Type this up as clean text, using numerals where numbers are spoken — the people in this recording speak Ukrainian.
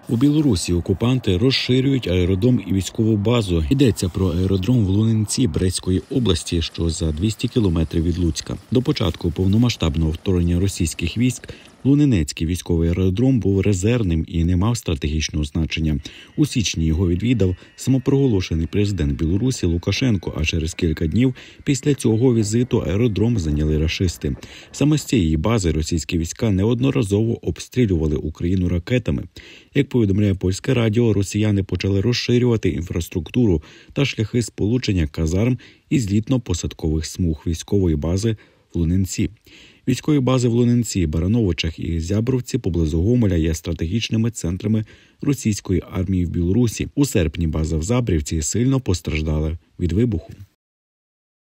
У Білорусі окупанти розширюють аеродром і військову базу. Йдеться про аеродром в Лунинці Брестської області, що за 200 кілометрів від Луцька. До початку повномасштабного вторгнення російських військ Лунинецький військовий аеродром був резервним і не мав стратегічного значення. У січні його відвідав самопроголошений президент Білорусі Лукашенко, а через кілька днів після цього візиту аеродром зайняли рашисти. Саме з цієї бази російські війська неодноразово обстрілювали Україну ракетами. Як повідомляє польське радіо, росіяни почали розширювати інфраструктуру та шляхи сполучення казарм і злітно-посадкових смуг військової бази в Лунинці. Військові бази в Лунинці, Барановичах і Зябровці поблизу Гомеля є стратегічними центрами російської армії в Білорусі. У серпні база в Забрівці сильно постраждала від вибуху.